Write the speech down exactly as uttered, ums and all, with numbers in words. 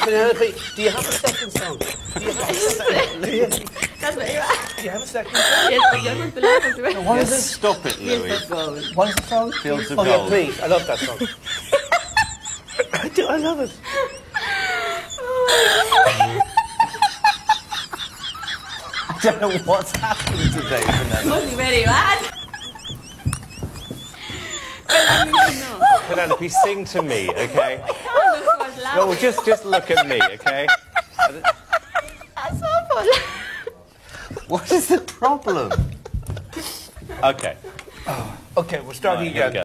Penelope, do you have a second song? Do you have a second? Do you, That's what you're at. do you have a second song? Yes, but you're going to laugh as well. What is Yes, it? stop it, Louis. Fields of gold. What is the song? Fields of oh, yeah, Gold. please. I love that song. I do. I love it. I don't know what's happening today, Penelope. Must be very bad. Well, I need to know. Penelope, sing to me, okay? I can't look what's No, laughing. well, just, just look at me, okay? That's awful. What is the problem? Okay. Okay, we're starting Right, here we again. go.